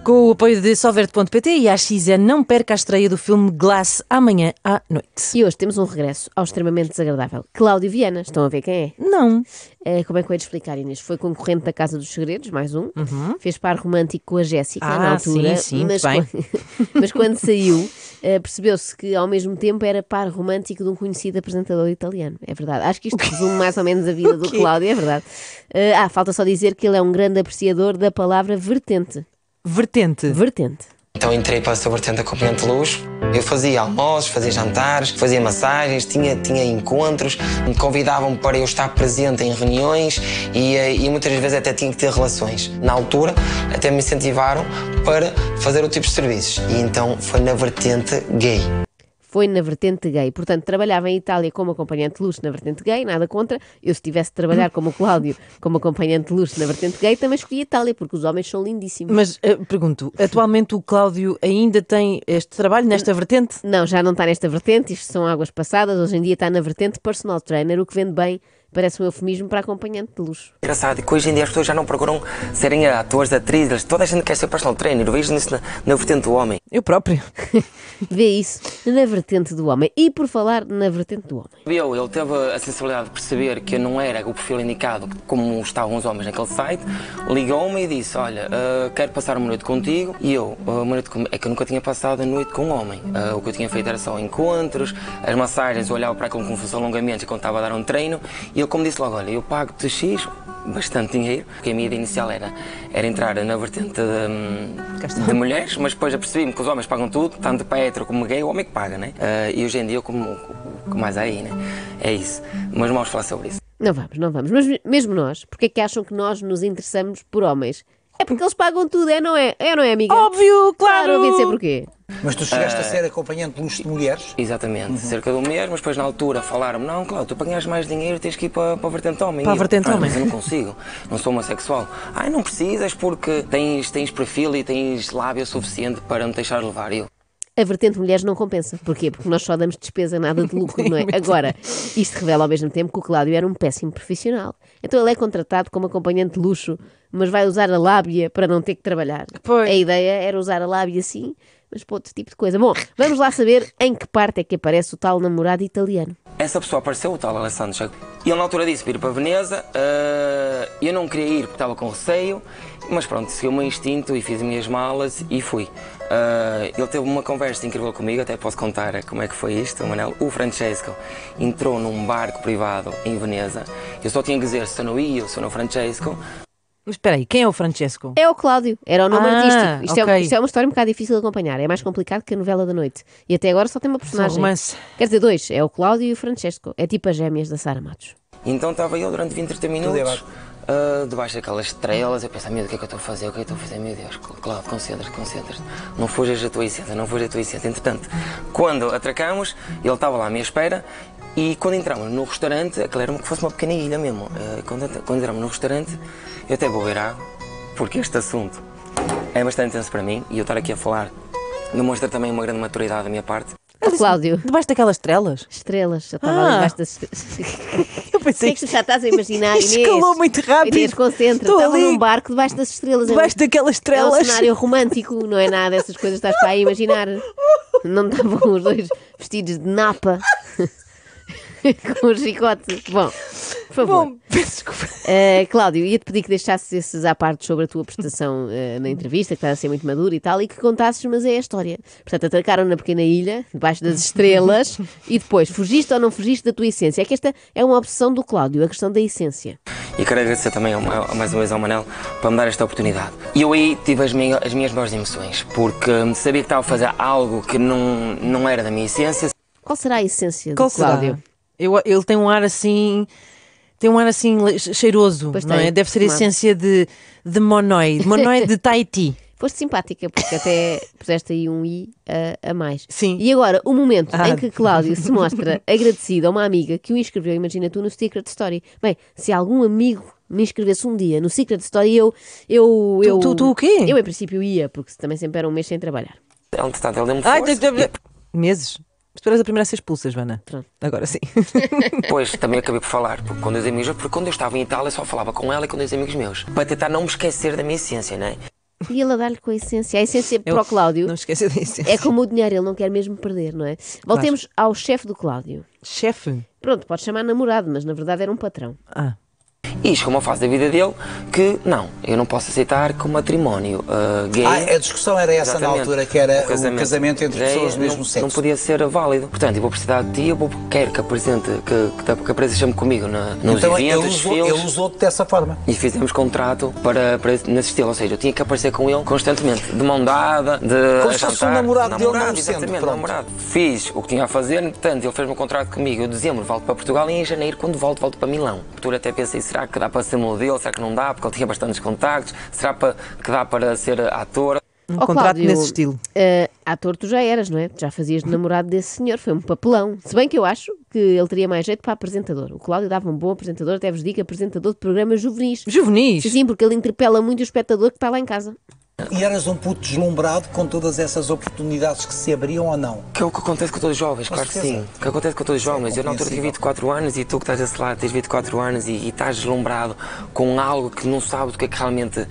Com o apoio de Solverde.pt e a XN, não perca a estreia do filme Glass amanhã à noite. E hoje temos um regresso ao extremamente desagradável Cláudio Viana. Estão a ver quem é? Não. Como é que eu ia te explicar, Inês? Foi concorrente da Casa dos Segredos, mais um. Fez par romântico com a Jéssica na altura. Sim, mas, bem. mas quando saiu, percebeu-se que ao mesmo tempo era par romântico de um conhecido apresentador italiano. É verdade. Acho que isto resume mais ou menos a vida do Cláudio, é verdade. Falta só dizer que ele é um grande apreciador da palavra vertente. Vertente. Vertente. Então entrei para essa vertente acompanhante de luxo. Eu fazia almoços, fazia jantares, fazia massagens, tinha encontros, me convidavam para eu estar presente em reuniões e muitas vezes até tinha que ter relações. Na altura até me incentivaram para fazer o tipo de serviços e então foi na vertente gay. Foi na vertente gay. Portanto, trabalhava em Itália como acompanhante de luxo na vertente gay, nada contra. Eu, se tivesse de trabalhar como o Cláudio, como acompanhante de luxo na vertente gay, também escolhi Itália, porque os homens são lindíssimos. Mas, pergunto, atualmente o Cláudio ainda tem este trabalho nesta vertente? Não, já não está nesta vertente, isto são águas passadas. Hoje em dia está na vertente personal trainer, o que vende bem. Parece um eufemismo para acompanhante de luxo. Engraçado que hoje em dia as pessoas já não procuram serem atores, atrizes, toda a gente quer ser personal trainer. Eu vejo isso na vertente do homem. Eu próprio. Vê isso na vertente do homem. E por falar na vertente do homem. Ele teve a sensibilidade de perceber que eu não era o perfil indicado como estavam os homens naquele site, ligou-me e disse, olha, quero passar uma noite contigo. E eu, é que eu nunca tinha passado a noite com um homem. O que eu tinha feito era só encontros, as massagens, eu olhava para aquilo como fosse alongamentos quando estava a dar um treino. E ele, como disse logo, olha, eu pago-te X, bastante dinheiro, porque a minha ideia inicial era entrar na vertente de mulheres, mas depois apercebi-me que os homens pagam tudo, tanto para hetero como gay, o homem que paga, né? E hoje em dia, como mais aí, né? É isso. Mas não vamos falar sobre isso. Não vamos. Mas mesmo nós, porque é que acham que nós nos interessamos por homens? É porque eles pagam tudo, não é, amiga? Óbvio, claro! Claro, ouvi dizer porquê. Mas tu chegaste a ser acompanhante de luxo de mulheres? Exatamente, cerca de um mês, mas depois na altura falaram-me, não, claro, tu para ganhares mais dinheiro tens que ir para a vertente homem. Para a vertente homem. Mas eu não consigo, não sou homossexual. Não precisas porque tens perfil e tens lábio suficiente para me deixar levar. A vertente mulheres não compensa. Porquê? Porque nós só damos despesa, nada de lucro, não é? Agora, isto revela ao mesmo tempo que o Cláudio era um péssimo profissional. Então ele é contratado como acompanhante de luxo, mas vai usar a lábia para não ter que trabalhar. Pois. A ideia era usar a lábia sim, mas para outro tipo de coisa. Bom, vamos lá saber em que parte é que aparece o tal namorado italiano. Essa pessoa apareceu, o tal Alessandro Chaco. E ele na altura disse para ir para Veneza, eu não queria ir porque estava com receio, mas pronto, segui o meu instinto e fiz as minhas malas e fui. Ele teve uma conversa incrível comigo, até posso contar como é que foi isto, Manel. O Francesco entrou num barco privado em Veneza, eu só tinha que dizer se eu não ia ou se eu não Francesco. Mas espera aí, quem é o Francesco? É o Cláudio, era o nome artístico. Isto é uma história um bocado difícil de acompanhar, é mais complicado que a novela da noite. E até agora só tem uma personagem. Romance. Quer dizer, dois, é o Cláudio e o Francesco. É tipo as gêmeas da Sara Matos. Então estava eu durante 20, 30 minutos, debaixo daquelas estrelas, eu pensava, meu Deus, o que é que eu estou a fazer? O que é que eu estou a fazer? Meu Deus, Cláudio, concentra-te. Não fujas da tua essência, não fujas da tua essência. Entretanto, quando atracamos, ele estava lá à minha espera. E quando entramos no restaurante, aquilo era como que fosse uma pequena ilha mesmo. Quando entramos no restaurante, eu até vou beber água, porque este assunto é bastante intenso para mim e eu estar aqui a falar demonstra também uma grande maturidade da minha parte. Cláudio. Debaixo daquelas estrelas? Estrelas, eu estava ali debaixo das Eu O que pensei é que tu já estás a imaginar, Inês? escalou muito rápido. Inês, concentra. Estou Estava ali. num barco debaixo das estrelas. Debaixo daquelas É um estrelas. cenário romântico, não é nada. Essas coisas estás para aí a imaginar. Não estavam os dois vestidos de napa com um chicote. Bom, por favor. Bom, peço desculpa. Cláudio, ia-te pedir que deixasses esses à parte sobre a tua prestação na entrevista, que está a ser muito madura e tal, e que contasses, mas é a história. Portanto, atracaram na pequena ilha, debaixo das estrelas, e depois, fugiste ou não fugiste da tua essência? É que esta é uma obsessão do Cláudio, a questão da essência. E quero agradecer também mais uma vez ao Manel para me dar esta oportunidade. E eu aí tive as minhas maiores emoções, porque sabia que estava a fazer algo que não era da minha essência. Qual será a essência Qual do Cláudio? será? Ele tem um ar assim... Tem um ar assim cheiroso, Pois não tem, é? Deve ser a tomado. essência de Monoi de Tahiti. Foste simpática, porque até puseste aí um i a mais. Sim. E agora, o momento em que Cláudio se mostra agradecido a uma amiga que o inscreveu, imagina tu, no Secret Story. Bem, se algum amigo me inscrevesse um dia no Secret Story, eu... Tu o quê? Eu, em princípio, ia, porque também sempre era um mês sem trabalhar. Entretanto, ele deu-me Ai, força. meses. Mas tu eras a primeira a ser expulsa, Joana. Pronto. Agora sim. Depois também acabei por falar com dois amigos, porque quando eu estava em Itália só falava com ela e com dois amigos meus, para tentar não me esquecer da minha essência, não é? E ele a dar-lhe com a essência. A essência para o Cláudio Não esqueça da essência. é como o dinheiro, ele não quer mesmo perder, não é? Voltemos ao chefe do Cláudio. Chefe? Pronto, pode chamar namorado, mas na verdade era um patrão. Ah. E chegou uma fase da vida dele que, não, eu não posso aceitar que o matrimónio gay... A discussão era essa na Exatamente. altura, que era o casamento entre gay pessoas do mesmo sexo. Não podia ser válido. Portanto, eu vou precisar de ti, quero que apresente, que apareça sempre comigo nos Então eventos, ele usou-te dessa forma. E fizemos contrato para nesse estilo, ou seja, eu tinha que aparecer com ele constantemente, de mão dada, de Como se fosse um namorado dele, não sendo, exatamente, pronto. namorado. Fiz o que tinha a fazer, portanto, ele fez um contrato comigo, eu em dezembro volto para Portugal e em janeiro, quando volto para Milão. Na altura até pensei, será que dá para ser modelo, será que não dá, porque ele tinha bastantes contactos, será que dá para ser ator? Um Ó, contrato Cláudio, nesse estilo. Ator tu já eras, não é? Já fazias de namorado desse senhor, foi um papelão. Se bem que eu acho que ele teria mais jeito para apresentador. O Cláudio dava um bom apresentador, até vos digo, apresentador de programas juvenis. Juvenis? Sim, porque ele interpela muito o espectador que está lá em casa. E eras um puto deslumbrado com todas essas oportunidades que se abriam ou não? Que é o que acontece com todos os jovens, claro que certeza. sim. O que acontece com todos os jovens. Eu na altura tinha 24 anos e tu que estás desse lado tens 24 anos e estás deslumbrado com algo que não sabes o que é que realmente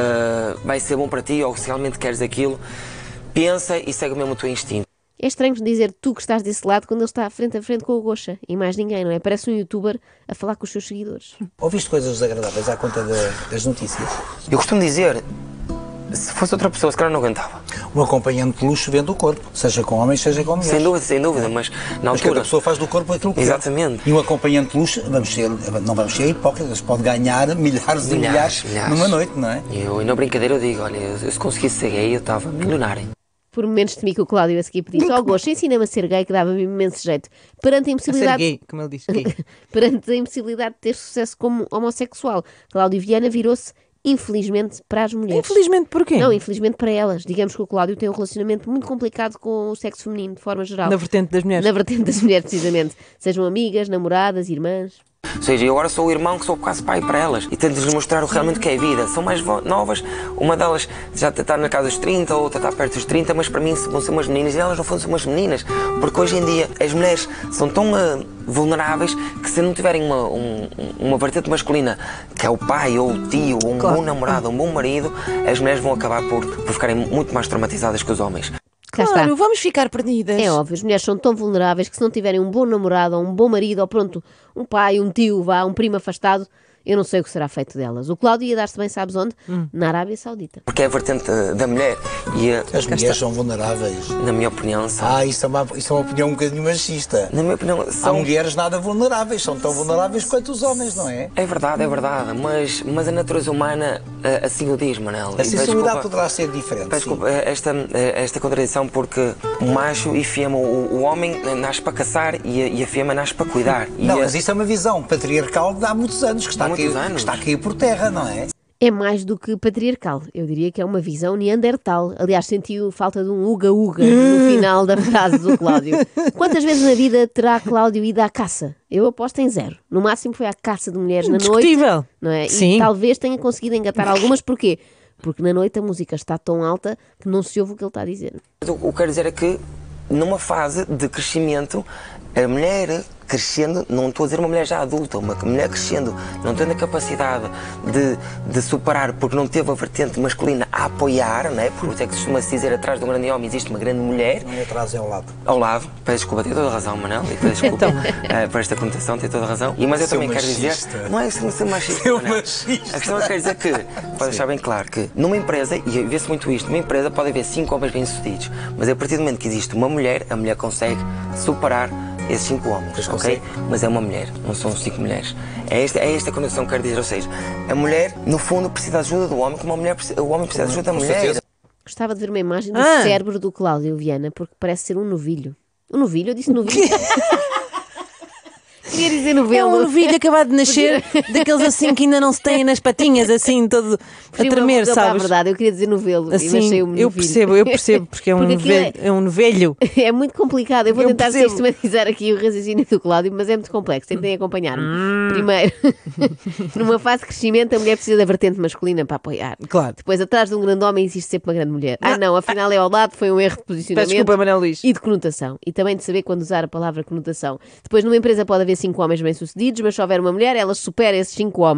vai ser bom para ti ou se realmente queres aquilo. Pensa e segue mesmo o teu instinto. É estranho dizer tu que estás desse lado quando ele está frente a frente com o Gosha. E mais ninguém, não é? Parece um youtuber a falar com os seus seguidores. Ouviste coisas desagradáveis à conta das notícias? Eu costumo dizer, se fosse outra pessoa, se calhar não aguentava. Um acompanhante de luxo vende o corpo, seja com homens, seja com mulheres. Sem dúvida, mas na Mas cada altura... pessoa faz do corpo aquilo que Exatamente. quer. E um acompanhante de luxo, não vamos ser hipócritas, pode ganhar milhares e milhares numa noite, não é? E na brincadeira eu digo, olha, eu se conseguisse ser gay, eu estava milionário. Por momentos temi que o Cláudio a seguir pedisse ao Gosha, ensina-me a ser gay, que dava-me imenso jeito. Perante a A ser impossibilidade... gay, como ele diz, gay. Perante a impossibilidade de ter sucesso como homossexual, Cláudio Viana virou-se, infelizmente, para as mulheres. Infelizmente, porquê? Não, infelizmente para elas. Digamos que o Cláudio tem um relacionamento muito complicado com o sexo feminino, de forma geral. Na vertente das mulheres. Na vertente das mulheres, precisamente. Sejam amigas, namoradas, irmãs. Ou seja, eu agora sou o irmão que sou quase pai para elas e tento-lhes mostrar realmente o que é a vida. São mais novas, uma delas já está na casa dos 30, a outra está perto dos 30, mas para mim vão ser umas meninas e elas no fundo são umas meninas, porque hoje em dia as mulheres são tão vulneráveis que se não tiverem uma vertente masculina, que é o pai ou o tio, ou um bom namorado, ou um bom marido, as mulheres vão acabar por ficarem muito mais traumatizadas que os homens. Cá Claro, está. vamos ficar perdidas. É óbvio, as mulheres são tão vulneráveis que se não tiverem um bom namorado, ou um bom marido, ou pronto, um pai, um tio, um primo afastado, eu não sei o que será feito delas. O Cláudio ia dar-se bem, sabes onde? Na Arábia Saudita. Porque é a vertente da mulher e, As mulheres são vulneráveis. na minha opinião, são... Isso é uma opinião um bocadinho machista. Na minha opinião, Há são... mulheres nada vulneráveis, são tão vulneráveis quanto os homens, não é? É verdade, mas a natureza humana assim o diz, Manel. A E sensibilidade desculpa- poderá ser diferente. Peço sim. desculpa, esta contradição porque o macho e fêmea, o homem nasce para caçar e a fêmea nasce para cuidar. E Não, mas isso é uma visão patriarcal de há muitos anos, que está, Há a muitos cair, anos. que está a cair por terra, não é? É mais do que patriarcal. Eu diria que é uma visão neandertal. Aliás, senti falta de um uga-uga no final da frase do Cláudio. Quantas vezes na vida terá Cláudio ido à caça? Eu aposto em 0. No máximo foi à caça de mulheres na noite. Indiscutível. Não é? Sim. E talvez tenha conseguido engatar algumas. Porquê? Porque na noite a música está tão alta que não se ouve o que ele está a dizer. o que eu quero dizer é que numa fase de crescimento, a mulher crescendo, não estou a dizer uma mulher já adulta, uma mulher crescendo, não tendo a capacidade de superar porque não teve a vertente masculina a apoiar, não é? Porque é que costuma-se dizer atrás de um grande homem existe uma grande mulher. Não é atrás, é ao lado. Ao lado, peço desculpa, tem toda a razão, Manel, e peço desculpa por esta conotação, tem toda a razão. Mas eu Seu também quero dizer, machista. não é ser machista, Seu Manel. machista. A questão é que quero dizer que, para deixar bem claro, que numa empresa, e vê-se muito isto, numa empresa pode haver 5 homens bem-sucedidos, mas a partir do momento que existe uma mulher, a mulher consegue superar esses 5 homens, Pois ok? consegue. Mas é uma mulher, não são 5 mulheres. É esta condição que quero dizer, ou seja, a mulher, no fundo, precisa da ajuda do homem, como o homem precisa da ajuda da Com mulher. certeza. Gostava de ver uma imagem do Ah. cérebro do Cláudio Viana, porque parece ser um novilho. Um novilho? Eu disse novilho. Queria dizer É novelo. um novilho acabado de nascer, daqueles assim que ainda não se têm nas patinhas, assim, todo a Prefiro tremer, uma para a sabes? verdade, eu queria dizer novelo. Assim, mas sei um eu novilho. percebo, porque é um Porque aquilo novelho. É um novelho. É muito complicado. Eu vou Eu tentar percebo. sistematizar aqui o raciocínio do Cláudio, mas é muito complexo. Tentem acompanhar-me. Primeiro, numa fase de crescimento, a mulher precisa da vertente masculina para apoiar. Claro. Depois, atrás de um grande homem, existe sempre uma grande mulher. Não, afinal é ao lado, foi um erro de posicionamento. Peço desculpa, Manuel Luís. E de conotação. E também de saber quando usar a palavra conotação. Depois, numa empresa pode haver 5 homens bem-sucedidos, mas se houver uma mulher, ela supera esses 5 homens.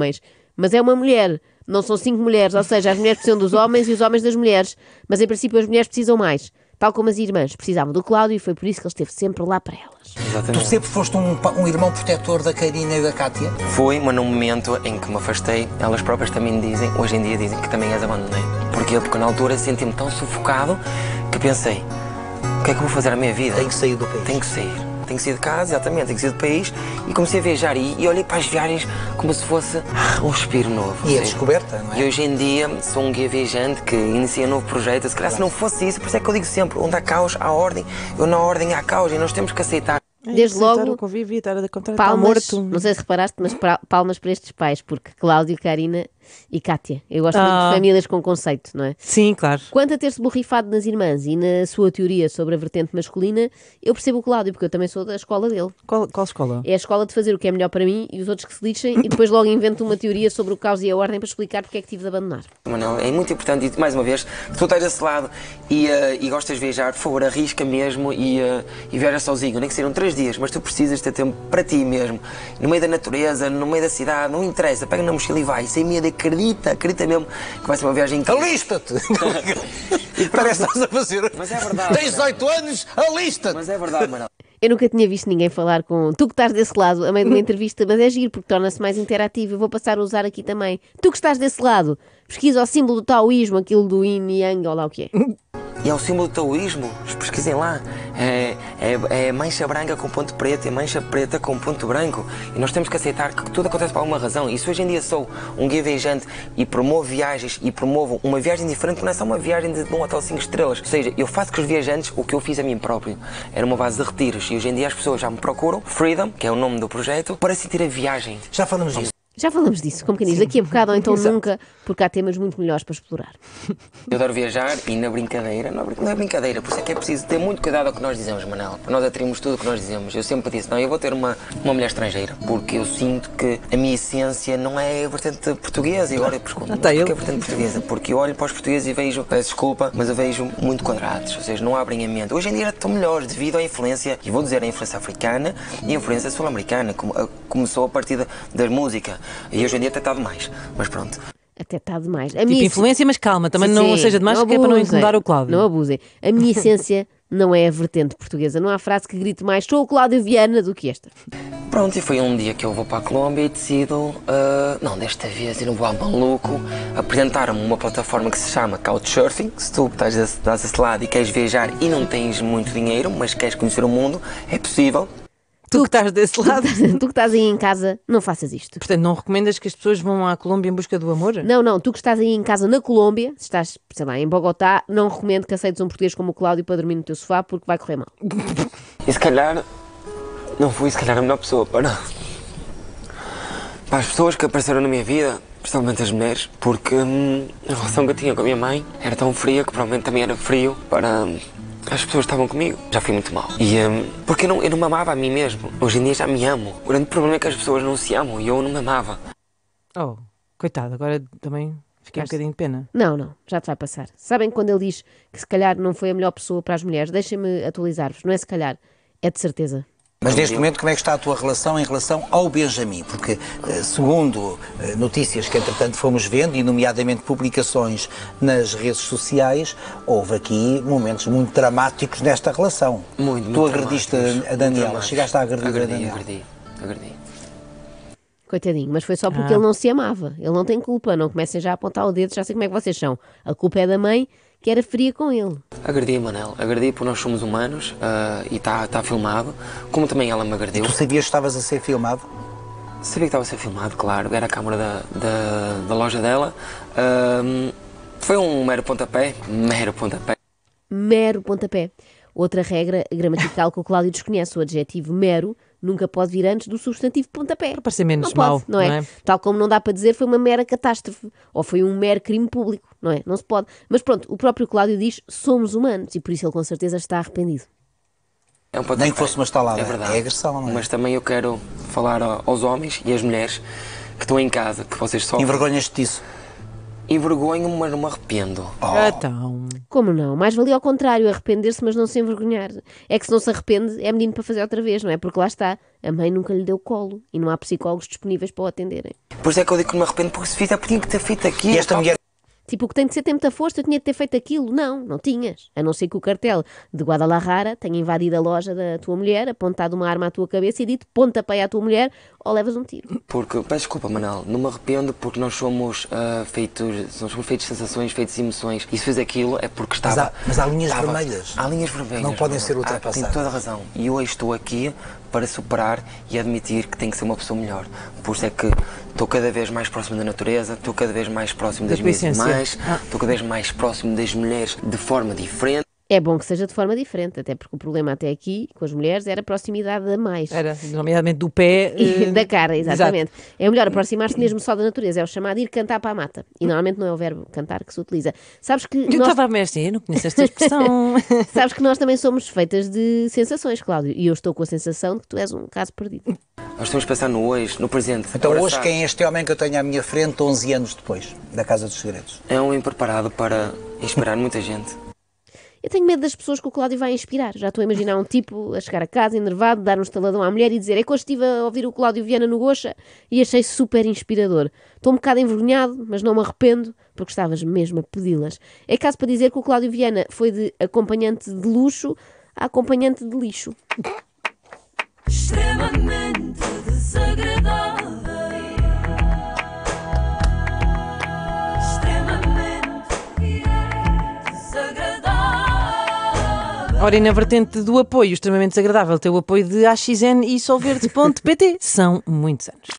mas é uma mulher. Não são 5 mulheres, ou seja, as mulheres precisam dos homens e os homens das mulheres. Mas em princípio as mulheres precisam mais. Tal como as irmãs precisavam do Cláudio e foi por isso que ele esteve sempre lá para elas. Exatamente. Tu sempre foste um irmão protetor da Karina e da Kátia? Foi, mas no momento em que me afastei, elas próprias também me dizem, hoje em dia dizem que também as abandonei. Porquê? Porque na altura senti-me tão sufocado que pensei, o que é que eu vou fazer à minha vida? Tenho que sair do país. Tenho que sair. Tenho que sair de casa, exatamente, tenho que sair do país. E comecei a viajar e olhei para as viagens como se fosse um respiro novo. E a descoberta, não é? E hoje em dia sou um guia viajante que inicia um novo projeto. Se calhar se não fosse isso, por isso é que eu digo sempre, onde há caos, há ordem. Eu na ordem há caos e nós temos que aceitar. Desde logo, o convívio e estar a contar palmas, está morto. não sei se reparaste, mas palmas para estes pais, porque Cláudio, Karina e Kátia. Eu gosto muito de famílias com conceito, não é? Sim, claro. Quanto a ter-se borrifado nas irmãs e na sua teoria sobre a vertente masculina, eu percebo o Cláudio, porque eu também sou da escola dele. Qual escola? É a escola de fazer o que é melhor para mim e os outros que se lixem e depois logo invento uma teoria sobre o caos e a ordem para explicar porque é que tive de abandonar. Manel, é muito importante e mais uma vez, se tu estás desse lado e gostas de viajar, por favor, arrisca mesmo e viaja sozinho, nem que sejam 3 dias, mas tu precisas ter tempo para ti mesmo, no meio da natureza, no meio da cidade, não interessa, pega na mochila e vai, sem medo, acredita mesmo que vai ser uma viagem incrível. Alista-te! Parece que estás a fazer. Mas é verdade. Tens 18 anos, alista-te! Mas é verdade, Manel. Eu nunca tinha visto ninguém falar com tu que estás desse lado a meio de uma entrevista, mas é giro porque torna-se mais interativo. Eu vou passar a usar aqui também. Tu que estás desse lado, pesquisa o símbolo do taoísmo, aquilo do yin e yang, ou lá o que é. E é o símbolo do taoísmo, pesquisem lá. É mancha branca com ponto preto e mancha preta com ponto branco. E nós temos que aceitar que tudo acontece por alguma razão. E se hoje em dia sou um guia viajante e promovo viagens e promovo uma viagem diferente, não é só uma viagem de um hotel 5 estrelas. Ou seja, eu faço com os viajantes o que eu fiz a mim próprio. Era uma base de retiros. E hoje em dia as pessoas já me procuram, Freedom, que é o nome do projeto, para sentir a viagem. Já falamos disso. Já falamos disso, como quem diz, daqui a bocado ou então nunca, porque há temas muito melhores para explorar. Eu adoro viajar e na brincadeira, não é brincadeira, por isso é que é preciso ter muito cuidado ao que nós dizemos, Manel. Para nós atrairmos tudo o que nós dizemos. Eu sempre disse, não, eu vou ter uma mulher estrangeira, porque eu sinto que a minha essência não é a vertente portuguesa. E agora eu pergunto, porque é a vertente portuguesa? Porque eu olho para os portugueses e vejo, peço desculpa, mas eu vejo muito quadrados, ou seja, não abrem a mente. Hoje em dia estão melhores devido à influência, e vou dizer a influência africana e a influência sul-americana, começou a partir da música. E hoje em dia até está demais, mas pronto. Até está demais. Tipo influência, mas calma, também não seja demais, que é para não incomodar o Cláudio. Não abusem. A minha essência não é a vertente portuguesa. Não há frase que grite mais sou o Cláudio Viana do que esta. Pronto, e foi um dia que eu vou para a Colômbia e decido, não, desta vez ir um voar maluco, apresentar-me uma plataforma que se chama Couchsurfing. Se tu estás desse lado e queres viajar e não tens muito dinheiro, mas queres conhecer o mundo, é possível. Tu que estás desse lado. Tu que estás aí em casa, não faças isto. Portanto, não recomendas que as pessoas vão à Colômbia em busca do amor? Não, tu que estás aí em casa na Colômbia, se estás, sei lá, em Bogotá, não recomendo que aceites um português como o Cláudio para dormir no teu sofá porque vai correr mal. E se calhar, não fui se calhar a melhor pessoa para as pessoas que apareceram na minha vida, principalmente as mulheres, porque a relação que eu tinha com a minha mãe era tão fria que provavelmente também era frio para as pessoas que estavam comigo. Já fui muito mal. E porque eu não me amava a mim mesmo. Hoje em dia já me amo. O grande problema é que as pessoas não se amam e eu não me amava. Oh, coitado, agora também fiquei um bocadinho de pena. Não, já te vai passar. Sabem quando ele diz que se calhar não foi a melhor pessoa para as mulheres? Deixem-me atualizar-vos. Não é se calhar, é de certeza. Mas neste momento, como é que está a tua relação em relação ao Benjamin? Porque, segundo notícias que entretanto fomos vendo, e nomeadamente publicações nas redes sociais, houve aqui momentos muito dramáticos nesta relação. Muito Tu agrediste a Daniela, chegaste a agredir a Daniela. Agredi. Coitadinho, mas foi só porque ele não se amava. Ele não tem culpa, não comecem já a apontar o dedo, já sei como é que vocês são. A culpa é da mãe, que era fria com ele. Agredi, Manel. Agredi porque nós somos humanos e está filmado. Como também ela me agrediu. Tu sabias que estavas a ser filmado? Sabia que estava a ser filmado, claro. Era a câmara da loja dela. Foi um mero pontapé. Mero pontapé. Outra regra gramatical que o Cláudio desconhece, o adjetivo mero nunca pode vir antes do substantivo pontapé. Para parecer menos não pode, mau, não é? Tal como não dá para dizer foi uma mera catástrofe ou foi um mero crime público, não é? Não se pode. Mas pronto, o próprio Cláudio diz somos humanos e por isso ele com certeza está arrependido. É um pontapé. Nem que fosse uma estalada, é verdade. É agressão, não é? Mas também eu quero falar aos homens e às mulheres que estão em casa, que vocês sofrem. Envergonhas-te disso? Envergonho-me, mas não me arrependo. Então... Como não? Mais valia ao contrário, arrepender-se, mas não se envergonhar. É que se não se arrepende, é menino para fazer outra vez, não é? Porque lá está, a mãe nunca lhe deu colo e não há psicólogos disponíveis para o atenderem. Por isso é que eu digo que não me arrependo, porque se fiz, eu tinha que ter feito aquilo. E esta mulher... Tipo, o que tem de ser tem muita força, eu tinha de ter feito aquilo. Não tinhas. A não ser que o cartel de Guadalajara tenha invadido a loja da tua mulher, apontado uma arma à tua cabeça e dito pontapé à tua mulher ou levas um tiro. Porque, peço desculpa, Manel, não me arrependo porque nós somos feitos de sensações, feitos de emoções. E se fiz aquilo é porque estava... Mas há linhas vermelhas. Há linhas vermelhas. Não podem ser ultrapassadas. Tem toda a razão. E hoje estou aqui para superar e admitir que tenho que ser uma pessoa melhor. Por isso é que estou cada vez mais próximo da natureza, estou cada vez mais próximo das minhas irmãs, estou cada vez mais próximo das mulheres de forma diferente. É bom que seja de forma diferente, até porque o problema até aqui, com as mulheres, era a proximidade a mais. Era, nomeadamente do pé... Da cara, exatamente. Exato. É melhor aproximar-se mesmo só da natureza, é o chamado ir cantar para a mata. E normalmente não é o verbo cantar que se utiliza. Sabes que eu estava a mestre, eu não conheço esta expressão. Sabes que nós também somos feitas de sensações, Cláudio, e eu estou com a sensação de que tu és um caso perdido. Nós estamos a pensar no hoje, no presente. Então hoje quem é este homem que eu tenho à minha frente 11 anos depois, da Casa dos Segredos? É um impreparado para inspirar muita gente. Eu tenho medo das pessoas que o Cláudio vai inspirar. Já estou a imaginar um tipo a chegar a casa, enervado, dar um estaladão à mulher e dizer: é que hoje estive a ouvir o Cláudio Viana no Gocha e achei super inspirador. Estou um bocado envergonhado, mas não me arrependo, porque estavas mesmo a pedi-las. É caso para dizer que o Cláudio Viana foi de acompanhante de luxo a acompanhante de lixo. Extremamente desagradável. Ora, e na vertente do apoio extremamente desagradável, tem o apoio de AXN e Solverde.pt. São muitos anos.